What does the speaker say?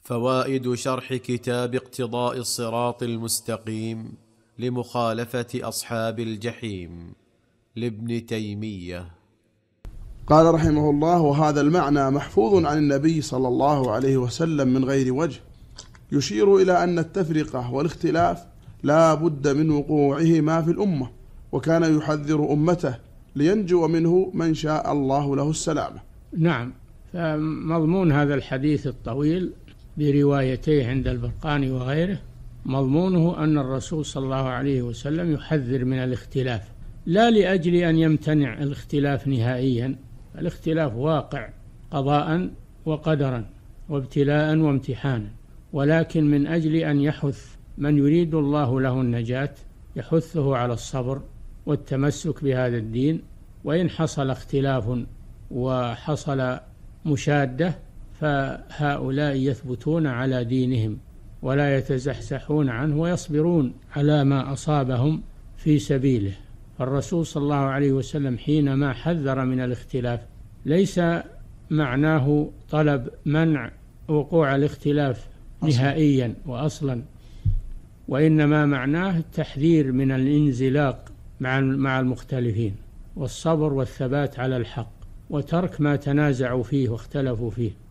فوائد شرح كتاب اقتضاء الصراط المستقيم لمخالفة أصحاب الجحيم لابن تيمية. قال رحمه الله: وهذا المعنى محفوظ عن النبي صلى الله عليه وسلم من غير وجه، يشير إلى أن التفرقة والاختلاف لا بد من وقوعهما في الأمة، وكان يحذر أمته لينجو منه من شاء الله له السلامة. نعم، فمضمون هذا الحديث الطويل بروايتيه عند البرقاني وغيره مضمونه أن الرسول صلى الله عليه وسلم يحذر من الاختلاف، لا لأجل أن يمتنع الاختلاف نهائيا، الاختلاف واقع قضاء وقدرا وابتلاء وامتحانا، ولكن من أجل أن يحث من يريد الله له النجاة، يحثه على الصبر والتمسك بهذا الدين، وإن حصل اختلاف وحصل مشادة فهؤلاء يثبتون على دينهم ولا يتزحزحون عنه ويصبرون على ما أصابهم في سبيله. الرسول صلى الله عليه وسلم حينما حذر من الاختلاف ليس معناه طلب منع وقوع الاختلاف نهائيا وأصلا، وإنما معناه التحذير من الانزلاق مع المختلفين، والصبر والثبات على الحق، وترك ما تنازعوا فيه واختلفوا فيه.